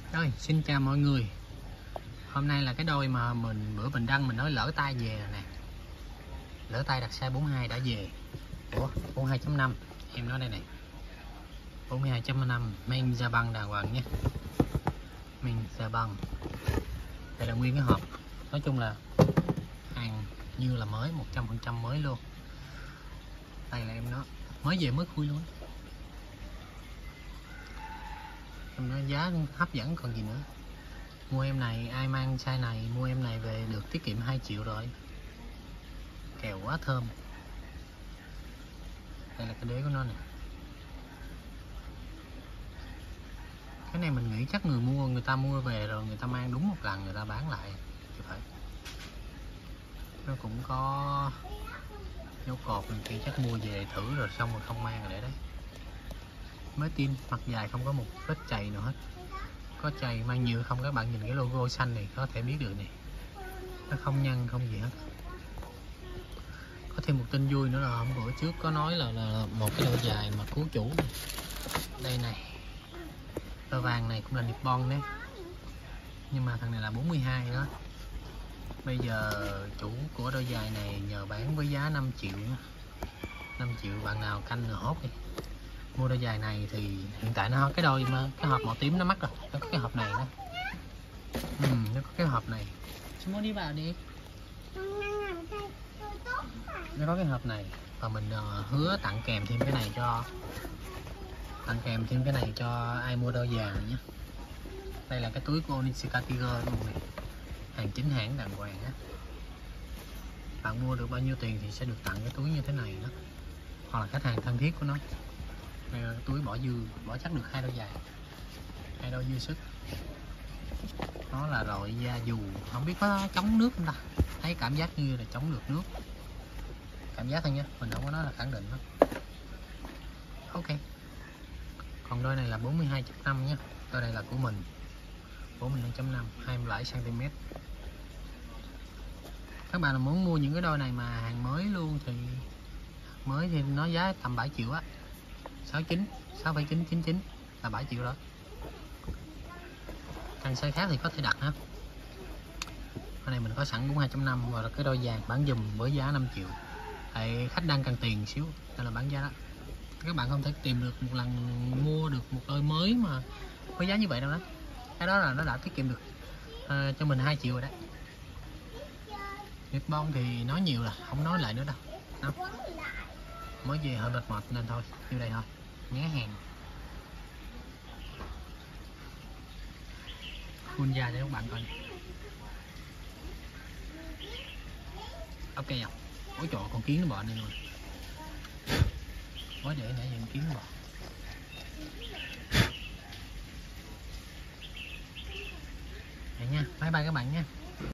Rồi, xin chào mọi người. Hôm nay là cái đôi mà bữa mình đăng mình nói lỡ tay về rồi nè. Lỡ tay đặt size 42 đã về. Ủa, 42.5 em nói đây này. 42.5 men da băng đàng hoàng nhé. Men da băng. Đây là nguyên cái hộp. Nói chung là hàng như là mới, 100% mới luôn. Đây là em nó mới về mới khui luôn. Em nói giá hấp dẫn còn gì nữa. Mua em này, ai mang size này mua em này về được tiết kiệm 2 triệu rồi. Kèo quá thơm. Đây là cái đế của nó nè. Cái này mình nghĩ chắc người ta mua về rồi người ta mang đúng một lần người ta bán lại thì phải. Nó cũng có dấu cột này kia, chắc mua về thử rồi xong rồi không mang rồi để đấy. Mới tin mặt dài không có một vết chày nào hết. Có chày mang nhiều không, các bạn nhìn cái logo xanh này có thể biết được này. Nó không nhăn không gì hết. Có thêm một tin vui nữa là hôm bữa trước có nói là một cái đôi dài mà cứu chủ này. Đây này. Đôi vàng này cũng là Nippon đấy. Nhưng mà thằng này là 42 đó. Bây giờ chủ của đôi dài này nhờ bán với giá 5 triệu. 5 triệu bạn nào canh là hốt đi. Mua đôi dài này thì hiện tại nó cái đôi mà cái hộp màu tím nó mắc rồi. Nó có cái hộp này đó. Nó có cái hộp này. Chúng muốn đi vào đi. Nó có cái hộp này và mình hứa tặng kèm thêm cái này cho ai mua đôi vàng nhé. Đây là cái túi của Onitsuka Tiger luôn này, hàng chính hãng đàng hoàng á. Bạn mua được bao nhiêu tiền thì sẽ được tặng cái túi như thế này đó, hoặc là khách hàng thân thiết của nó. Đây là cái túi bỏ chắc được 2 đôi giày, 2 đôi dư sức. Nó là loại da dù, không biết có chống nước không ta, thấy cảm giác như là chống được nước, cảm giác thôi nha, mình không có nói là khẳng định đó. Ok, còn đôi này là 42.5 nhé, đôi này là của mình 42.5, 27 cm. Các bạn là muốn mua những cái đôi này mà hàng mới luôn thì mới thì nó giá tầm 7 triệu á, 6,999 là 7 triệu đó. Càng size khác thì có thể đặt ha. Cái này mình có sẵn 42.5 và cái đôi vàng bán dùm với giá 5 triệu. Tại khách đang cần tiền xíu nên là bán giá đó. Các bạn không thể tìm được một lần mua được một đôi mới mà với giá như vậy đâu đó. Cái đó là nó đã tiết kiệm được cho mình 2 triệu rồi đấy. Nippon thì nói nhiều là không nói lại nữa đâu. Đó. Mới về hơi mệt mệt nên thôi, như đây thôi, nhé hàng. Full da cho các bạn coi. Ok không? Ôi trời, con kiến nó bò đây luôn. Mới để nãy giờ kiến nó bò. Vậy nha, bye bye các bạn nha.